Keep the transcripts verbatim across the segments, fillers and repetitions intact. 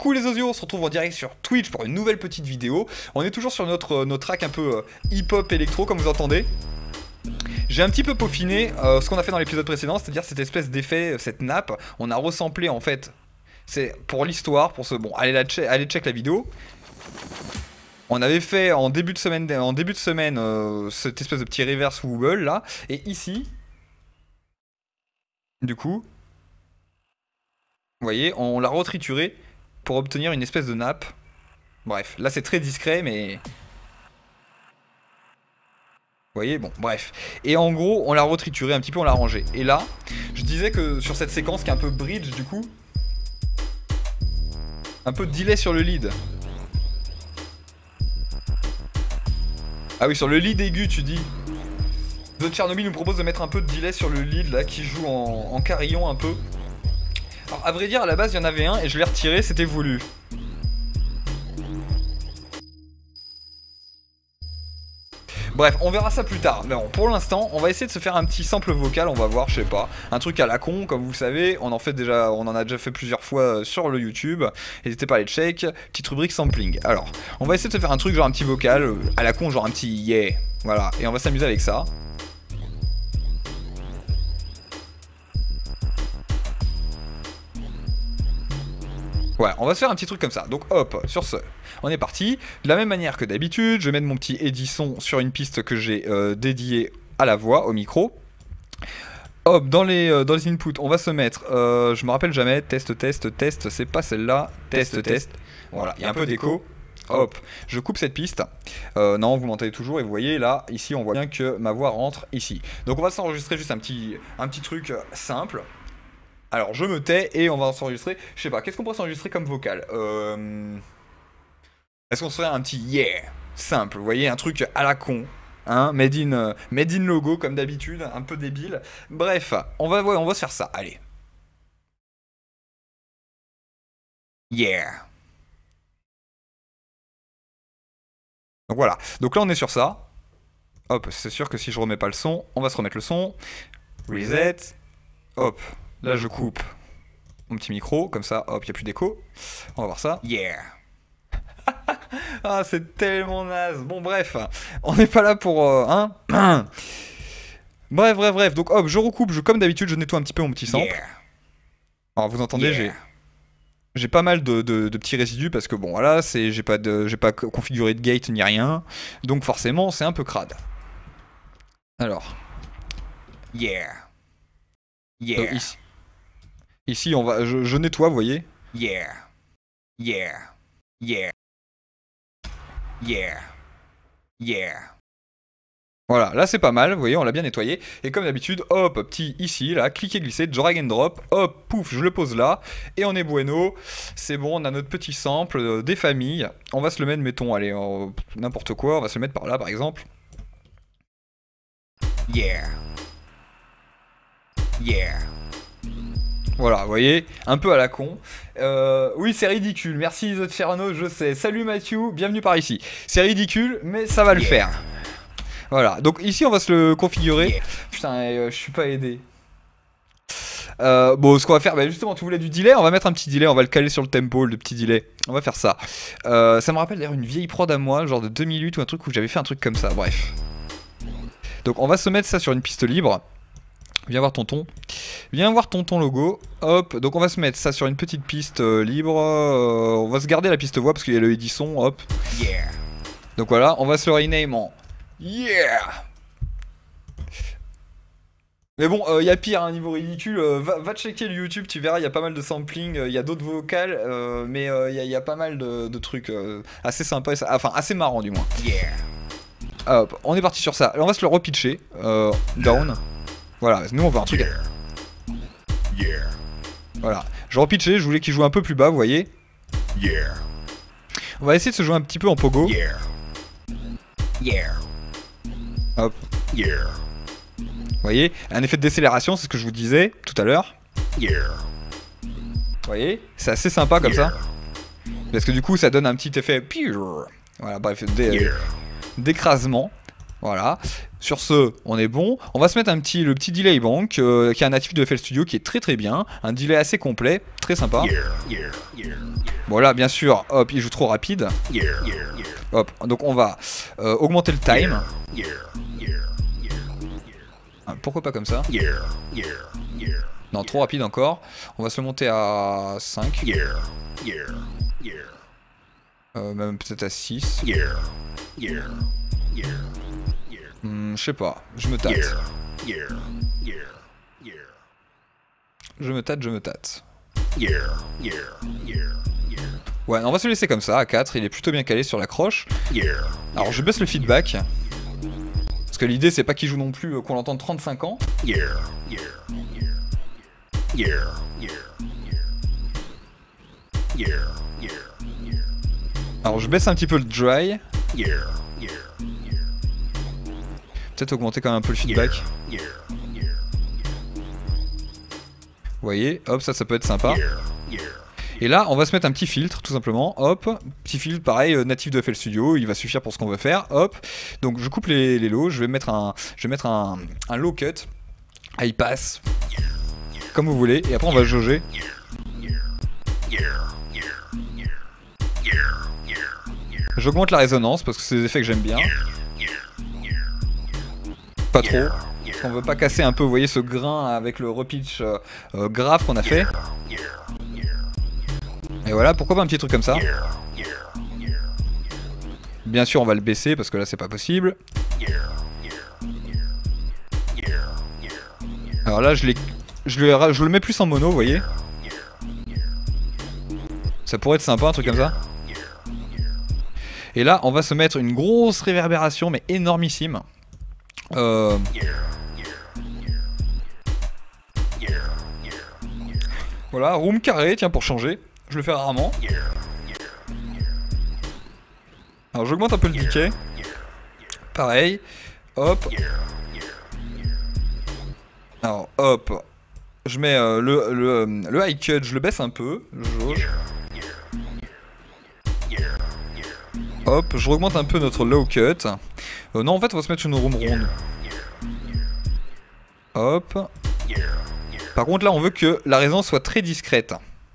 Coucou les osios, on se retrouve en direct sur Twitch pour une nouvelle petite vidéo. On est toujours sur notre, notre track un peu euh, hip-hop électro comme vous entendez. J'ai un petit peu peaufiné euh, ce qu'on a fait dans l'épisode précédent, c'est-à-dire cette espèce d'effet, cette nappe. On a ressemblé en fait, c'est pour l'histoire, pour ce... Bon, allez, la che allez check la vidéo. On avait fait en début de semaine, en début de semaine euh, cette espèce de petit reverse wobble là. Et ici, du coup, vous voyez, on l'a retrituré pour obtenir une espèce de nappe. Bref, là c'est très discret mais... Vous voyez, bon, bref. Et en gros, on l'a retrituré un petit peu, on l'a rangé. Et là, je disais que sur cette séquence qui est un peu bridge du coup, un peu de delay sur le lead. Ah oui, sur le lead aigu, tu dis. The Tchernobyl nous propose de mettre un peu de delay sur le lead là, qui joue en, en carillon un peu. Alors, à vrai dire, à la base, il y en avait un et je l'ai retiré, c'était voulu. Bref, on verra ça plus tard. Mais bon, pour l'instant, on va essayer de se faire un petit sample vocal, on va voir, je sais pas. Un truc à la con, comme vous le savez, on en fait déjà, on en a déjà fait plusieurs fois sur le YouTube. N'hésitez pas à les check. Petite rubrique sampling. Alors, on va essayer de se faire un truc genre un petit vocal à la con, genre un petit yeah. Voilà, et on va s'amuser avec ça. Ouais, on va se faire un petit truc comme ça. Donc hop, sur ce, on est parti. De la même manière que d'habitude, je vais mettre mon petit Edison sur une piste que j'ai euh, dédiée à la voix, au micro. Hop, dans les, euh, dans les inputs, on va se mettre, euh, je me rappelle jamais, test, test, test, c'est pas celle-là, test, test. Voilà, il y a un peu d'écho. Hop, je coupe cette piste. Euh, non, vous m'entendez toujours et vous voyez là, ici, on voit bien que ma voix rentre ici. Donc on va s'enregistrer juste un petit, un petit truc simple. Alors je me tais et on va s'enregistrer, je sais pas, qu'est-ce qu'on pourrait s'enregistrer comme vocal euh... Est-ce qu'on serait un petit yeah simple, vous voyez, un truc à la con, hein, made in, euh, made in logo comme d'habitude, un peu débile. Bref, on va, ouais, on va se faire ça, allez. Yeah. Donc voilà, donc là on est sur ça. Hop, c'est sûr que si je remets pas le son, on va se remettre le son. Reset. Hop. Là je coupe mon petit micro, comme ça, hop, il n'y a plus d'écho. On va voir ça. Yeah. Ah, c'est tellement naze. Bon, bref, on n'est pas là pour... Euh, hein Bref, bref, bref. Donc, hop, je recoupe, je, comme d'habitude, je nettoie un petit peu mon petit sample. Yeah. Alors, vous entendez, yeah. j'ai... J'ai pas mal de, de, de petits résidus parce que, bon, voilà, j'ai pas, pas configuré de gate ni rien. Donc, forcément, c'est un peu crade. Alors. Yeah. Yeah. Donc, ici. Ici, on va, je, je nettoie, vous voyez. Yeah, yeah, yeah, yeah, yeah. Voilà, là c'est pas mal, vous voyez, on l'a bien nettoyé. Et comme d'habitude, hop, petit ici, là, cliquer, glisser, drag and drop, hop, pouf, je le pose là. Et on est bueno, c'est bon, on a notre petit sample euh, des familles. On va se le mettre, mettons, allez, euh, n'importe quoi, on va se le mettre par là, par exemple. Yeah. Yeah. Voilà, vous voyez, un peu à la con. Euh, oui, c'est ridicule. Merci The Cherno, je sais. Salut Mathieu, bienvenue par ici. C'est ridicule, mais ça va le yeah. faire. Voilà, donc ici on va se le configurer. Yeah. Putain, euh, je suis pas aidé. Euh, bon, ce qu'on va faire, bah justement, tu voulais du delay, on va mettre un petit delay, on va le caler sur le tempo, le petit delay. On va faire ça. Euh, ça me rappelle d'ailleurs une vieille prod à moi, genre de deux mille huit ou un truc où j'avais fait un truc comme ça, bref. Donc on va se mettre ça sur une piste libre. Viens voir tonton. Viens voir tonton logo. Hop. Donc on va se mettre ça sur une petite piste euh, libre. Euh, on va se garder la piste voix parce qu'il y a le Edison. Hop. Yeah. Donc voilà. On va se le rename en yeah. Mais bon, il euh, y a pire, un hein, niveau ridicule. Euh, va, va checker le YouTube, tu verras, il y a pas mal de sampling. Il euh, y a d'autres vocales. Euh, mais il euh, y, y a pas mal de, de trucs euh, assez sympas. Enfin, assez marrants du moins. Yeah. Hop. On est parti sur ça. Alors, on va se le repitcher. Euh, down. Voilà, nous on veut un truc. Yeah. Yeah. Voilà, je repitchais, je voulais qu'il joue un peu plus bas, vous voyez. Yeah. On va essayer de se jouer un petit peu en pogo. Yeah. Yeah. Hop. Yeah. Vous voyez, un effet de décélération, c'est ce que je vous disais tout à l'heure. Yeah. Vous voyez, c'est assez sympa comme yeah. ça. Parce que du coup, ça donne un petit effet. Voilà, bref, d'écrasement. Voilà. Sur ce, on est bon. On va se mettre un petit, le petit delay bank, euh, qui est un natif de F L Studio qui est très très bien. Un delay assez complet, très sympa. Yeah, yeah, yeah, yeah. Bon là bien sûr, hop, il joue trop rapide. Hop, donc on va euh, augmenter le time. Ah, pourquoi pas comme ça? Non, trop rapide encore. On va se le monter à cinq. Euh, même peut-être à six. Hmm, je sais pas, je me tâte. Je me tâte, je me tâte. Ouais, on va se laisser comme ça, à quatre, il est plutôt bien calé sur la croche. Alors je baisse le feedback. Parce que l'idée c'est pas qu'il joue non plus, euh, qu'on l'entende trente-cinq ans. Alors je baisse un petit peu le dry. Peut-être augmenter quand même un peu le feedback. Vous voyez, hop, ça, ça peut être sympa. Et là, on va se mettre un petit filtre, tout simplement. Hop, petit filtre, pareil, euh, natif de F L Studio, il va suffire pour ce qu'on veut faire. Hop, donc je coupe les, les lows, je vais mettre un, je vais mettre un, un low cut, high pass, comme vous voulez, et après on va jauger. J'augmente la résonance parce que c'est des effets que j'aime bien. Pas trop. Parce qu'on veut pas casser un peu, vous voyez, ce grain avec le repitch euh, euh, grave qu'on a fait. Et voilà, pourquoi pas un petit truc comme ça. Bien sûr, on va le baisser parce que là, c'est pas possible. Alors là, je, je, le, je le mets plus en mono, vous voyez. Ça pourrait être sympa, un truc comme ça. Et là, on va se mettre une grosse réverbération, mais énormissime. Euh... Voilà, room carré, tiens, pour changer. Je le fais rarement. Alors j'augmente un peu le decay. Pareil. Hop. Alors hop. Je mets euh, le, le, le high cut, je le baisse un peu. Je jauge. Hop, je augmente un peu notre low cut. Euh, non, en fait, on va se mettre une room ronde. Hop. Par contre, là, on veut que la résonance soit très discrète.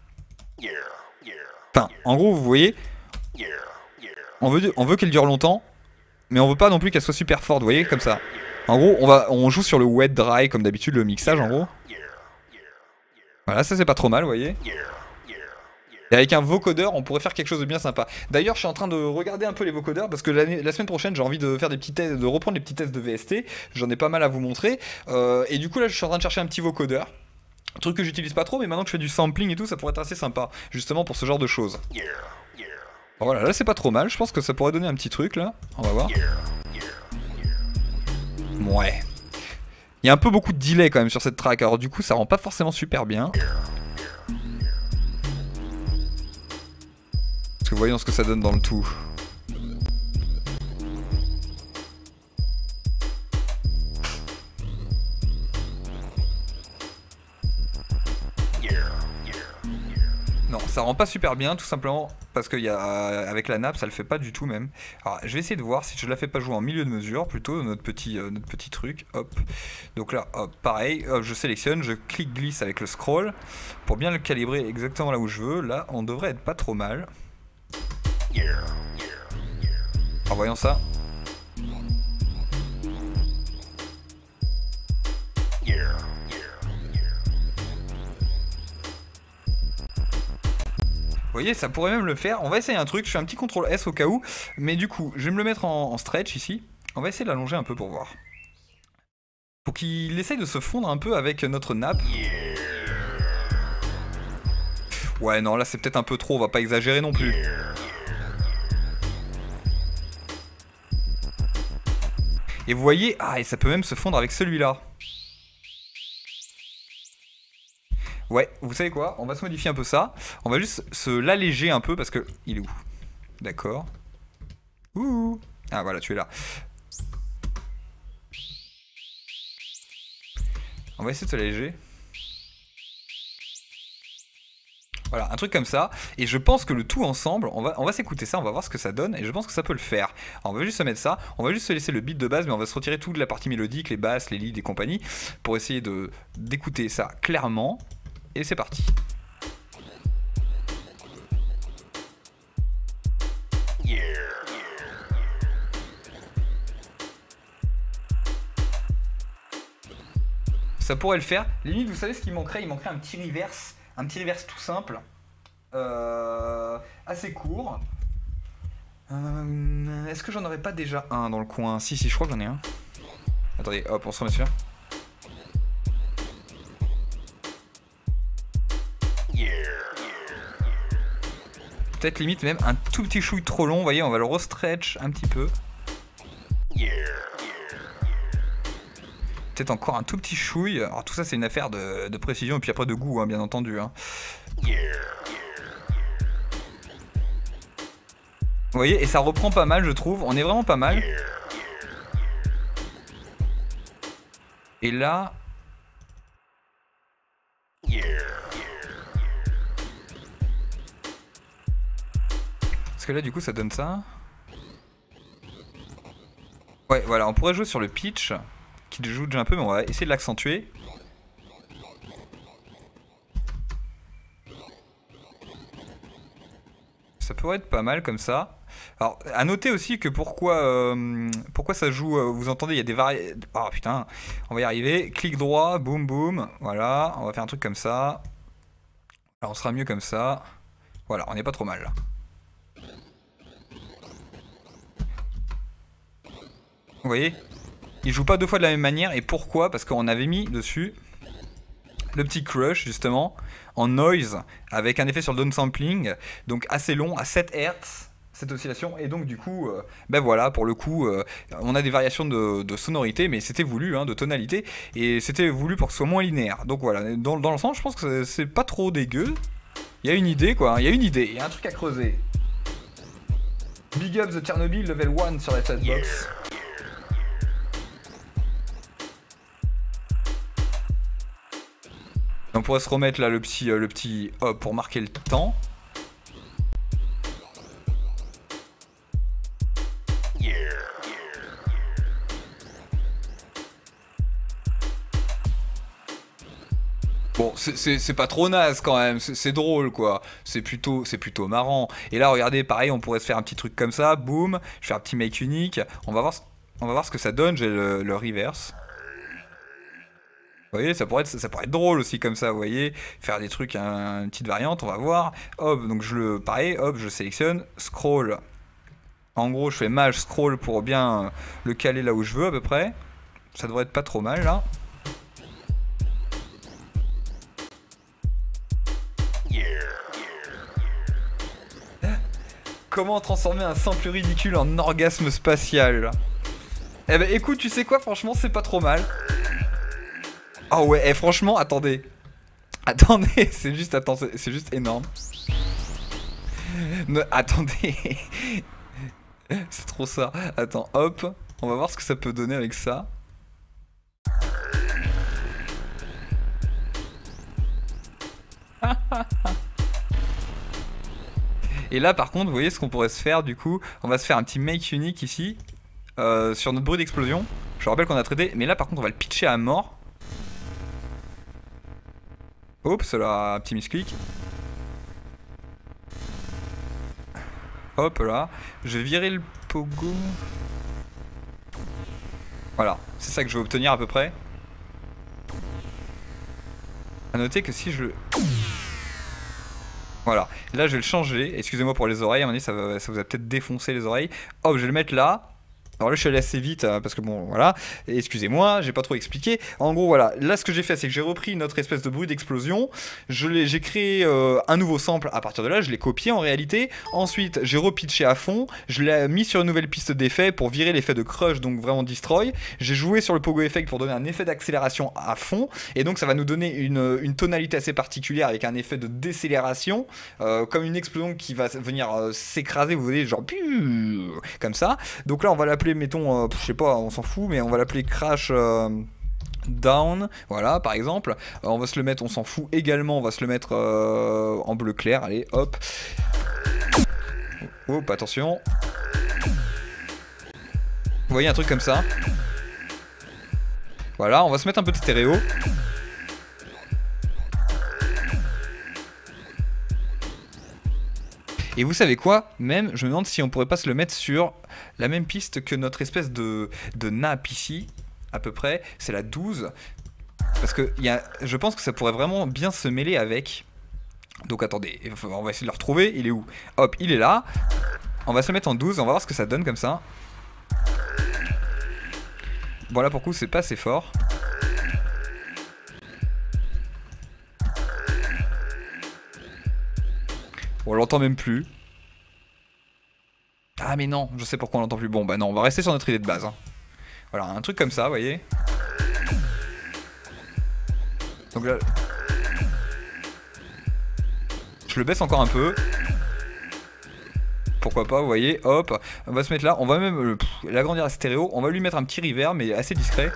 Enfin, en gros, vous voyez, on veut, on veut qu'elle dure longtemps, mais on veut pas non plus qu'elle soit super forte, vous voyez, comme ça. En gros, on, va, on joue sur le wet dry, comme d'habitude, le mixage, en gros. Voilà, ça c'est pas trop mal, vous voyez. Et avec un vocodeur, on pourrait faire quelque chose de bien sympa. D'ailleurs, je suis en train de regarder un peu les vocodeurs parce que la semaine prochaine, j'ai envie de faire des petits tests, de reprendre les petits tests de V S T. J'en ai pas mal à vous montrer. Euh, et du coup, là, je suis en train de chercher un petit vocodeur. Un truc que j'utilise pas trop, mais maintenant que je fais du sampling et tout, ça pourrait être assez sympa, justement pour ce genre de choses. Bon, voilà, là c'est pas trop mal. Je pense que ça pourrait donner un petit truc là. On va voir. Ouais. Il y a un peu beaucoup de delay quand même sur cette track. Alors du coup, ça rend pas forcément super bien. Parce que voyons ce que ça donne dans le tout. Non, ça rend pas super bien, tout simplement parce qu'il y a avec la nappe, ça le fait pas du tout même. Alors, je vais essayer de voir si je la fais pas jouer en milieu de mesure, plutôt notre petit euh, notre petit truc. Hop. Donc là, hop, pareil, hop, je sélectionne, je clique glisse avec le scroll pour bien le calibrer exactement là où je veux. Là, on devrait être pas trop mal. Alors voyons ça. Vous voyez, ça pourrait même le faire. On va essayer un truc, je fais un petit contrôle S au cas où. Mais du coup, je vais me le mettre en, en stretch ici. On va essayer de l'allonger un peu pour voir. Pour qu'il essaye de se fondre un peu avec notre nappe. Ouais, non, là c'est peut-être un peu trop, on va pas exagérer non plus. Et vous voyez, ah, et ça peut même se fondre avec celui-là. Ouais, vous savez quoi? On va se modifier un peu ça. On va juste se l'alléger un peu parce que... Il est où? D'accord. Ouh. Ah voilà, tu es là. On va essayer de se l'alléger. Voilà, un truc comme ça. Et je pense que le tout ensemble, on va, on va s'écouter ça, on va voir ce que ça donne. Et je pense que ça peut le faire. Alors on va juste se mettre ça. On va juste se laisser le beat de base, mais on va se retirer toute la partie mélodique, les basses, les leads et compagnie, pour essayer de d'écouter ça clairement. Et c'est parti. Ça pourrait le faire. Limite, vous savez ce qui manquerait? Il manquerait un petit reverse. Un petit reverse tout simple. Euh, assez court. Euh, Est-ce que j'en aurais pas déjà un dans le coin? Si, si, je crois que j'en ai un. Attendez, hop, on se remet celui-là. Peut-être limite même un tout petit chouille trop long. Vous voyez, on va le restretch un petit peu. Peut-être encore un tout petit chouille. Alors tout ça c'est une affaire de, de précision et puis après de goût, hein, bien entendu. Hein. Vous voyez, et ça reprend pas mal, je trouve. On est vraiment pas mal. Et là... Parce que là du coup ça donne ça. Ouais, voilà, on pourrait jouer sur le pitch. Qui joue déjà un peu, mais on va essayer de l'accentuer. Ça pourrait être pas mal comme ça. Alors, à noter aussi que pourquoi, euh, pourquoi ça joue, euh, vous entendez, il y a des variations. Oh putain, on va y arriver. Clic droit, boum boum. Voilà, on va faire un truc comme ça. Alors, on sera mieux comme ça. Voilà, on n'est pas trop mal là. Vous voyez? Il joue pas deux fois de la même manière, et pourquoi? Parce qu'on avait mis dessus le petit crush justement en noise avec un effet sur le downsampling, donc assez long à sept hertz cette oscillation, et donc du coup euh, ben voilà, pour le coup euh, on a des variations de, de sonorité, mais c'était voulu, hein, de tonalité, et c'était voulu pour que ce soit moins linéaire. Donc voilà, dans, dans l'ensemble je pense que c'est pas trop dégueu. Il y a une idée quoi, il y a une idée, il y a un truc à creuser. Big up the Tchernobyl level un sur la chatbox. Yeah. On pourrait se remettre là le petit, euh, le petit hop pour marquer le temps. Bon, c'est pas trop naze quand même, c'est drôle quoi, c'est plutôt, c'est plutôt marrant. Et là regardez, pareil, on pourrait se faire un petit truc comme ça, boum, je fais un petit make unique, on va voir, on va voir ce que ça donne, j'ai le, le reverse. Vous voyez, ça pourrait, être, ça pourrait être drôle aussi comme ça, vous voyez, faire des trucs, un, une petite variante, on va voir. Hop, donc je le, pareil, hop, je sélectionne, scroll. En gros, je fais maj scroll pour bien le caler là où je veux à peu près. Ça devrait être pas trop mal là. Comment transformer un sample ridicule en orgasme spatial? Eh ben écoute, tu sais quoi, franchement, c'est pas trop mal. Ah ouais, et franchement, attendez. Attendez, c'est juste, attends, c'est juste énorme. Ne, attendez. C'est trop ça. Attends, hop. On va voir ce que ça peut donner avec ça. Et là, par contre, vous voyez ce qu'on pourrait se faire, du coup. On va se faire un petit make unique ici. Euh, sur notre bruit d'explosion. Je rappelle qu'on a traité. Mais là, par contre, on va le pitcher à mort. Oups, là, un petit misclic. Hop là. Je vais virer le pogo. Voilà, c'est ça que je vais obtenir à peu près. A noter que si je... Voilà, là je vais le changer. Excusez-moi pour les oreilles, à un moment donné ça, va, ça vous a peut-être défoncé les oreilles. Hop, je vais le mettre là. Alors là je suis allé assez vite hein, parce que bon voilà, excusez-moi, j'ai pas trop expliqué. En gros voilà, là ce que j'ai fait c'est que j'ai repris notre espèce de bruit d'explosion, j'ai créé euh, un nouveau sample à partir de là, je l'ai copié en réalité. Ensuite j'ai repitché à fond, je l'ai mis sur une nouvelle piste d'effet pour virer l'effet de crush, donc vraiment destroy. J'ai joué sur le pogo effect pour donner un effet d'accélération à fond, et donc ça va nous donner une, une tonalité assez particulière avec un effet de décélération, euh, comme une explosion qui va venir euh, s'écraser, vous voyez, genre comme ça. Donc là on va l'appeler, mettons, euh, je sais pas, on s'en fout, mais on va l'appeler crash euh, down, voilà, par exemple. Euh, on va se le mettre, on s'en fout également, on va se le mettre euh, en bleu clair, allez, hop. Hop, attention. Vous voyez un truc comme ça. Voilà, on va se mettre un peu de stéréo. Et vous savez quoi? Même, je me demande si on pourrait pas se le mettre sur la même piste que notre espèce de, de nappe ici, à peu près. C'est la douze. Parce que y a, je pense que ça pourrait vraiment bien se mêler avec. Donc attendez, on va essayer de le retrouver. Il est où? Hop, il est là. On va se le mettre en douze, on va voir ce que ça donne comme ça. Bon là pour le coup c'est pas assez fort. Bon, on l'entend même plus. Ah mais non, je sais pourquoi on l'entend plus. Bon bah non, on va rester sur notre idée de base. Hein. Voilà, un truc comme ça, vous voyez. Donc là... Je le baisse encore un peu. Pourquoi pas, vous voyez, hop, on va se mettre là, on va même euh, l'agrandir à stéréo, on va lui mettre un petit reverb mais assez discret.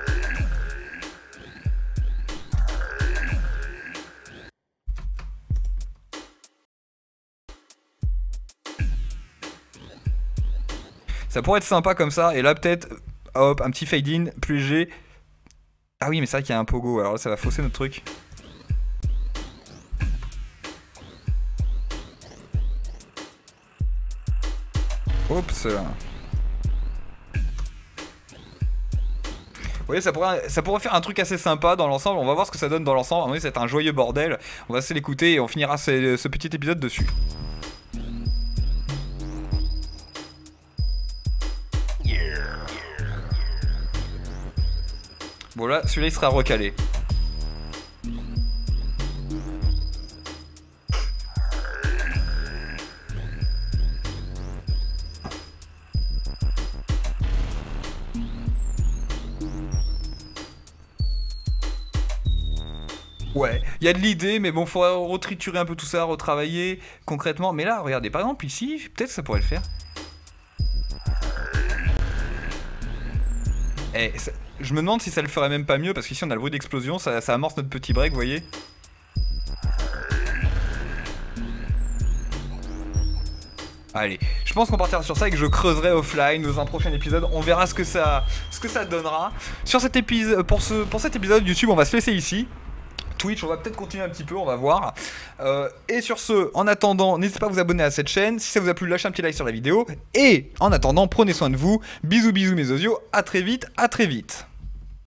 Ça pourrait être sympa comme ça, et là peut-être, hop, un petit fade in plus léger. Ah oui mais c'est vrai qu'il y a un pogo, alors là ça va fausser notre truc. Oups. Vous voyez, ça pourrait, ça pourrait faire un truc assez sympa dans l'ensemble. On va voir ce que ça donne dans l'ensemble. À mon avis, ça va être un joyeux bordel. On va se l'écouter et on finira ce, ce petit épisode dessus. Bon là, celui-là il sera recalé. Ouais, il y a de l'idée, mais bon, faut retriturer un peu tout ça, retravailler concrètement. Mais là, regardez, par exemple, ici, peut-être ça pourrait le faire. Eh, ça, je me demande si ça le ferait même pas mieux, parce qu'ici on a le bruit d'explosion, ça, ça amorce notre petit break, vous voyez. Allez, je pense qu'on partira sur ça et que je creuserai offline dans un prochain épisode. On verra ce que ça, ce que ça donnera. Sur cet épisode, pour, ce, pour cet épisode YouTube, on va se laisser ici. Twitch, on va peut-être continuer un petit peu, on va voir. Euh, et sur ce, en attendant, n'hésitez pas à vous abonner à cette chaîne. Si ça vous a plu, lâchez un petit like sur la vidéo. Et en attendant, prenez soin de vous. Bisous, bisous mes osios. À très vite, à très vite.